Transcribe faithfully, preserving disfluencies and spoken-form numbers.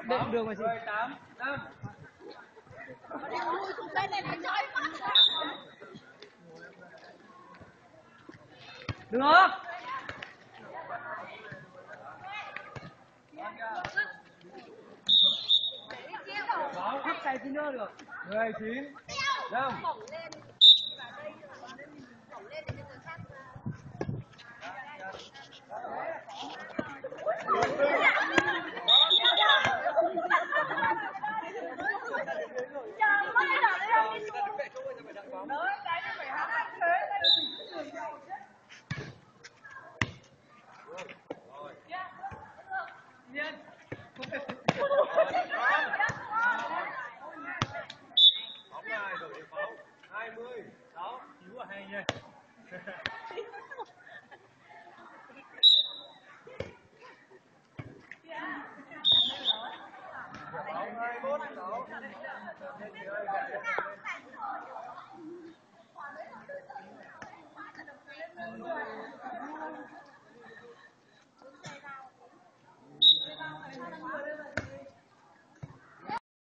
Đệm đường mà chị. mười tám, năm. Được. Khắc tay tí nữa được. mười chín, năm.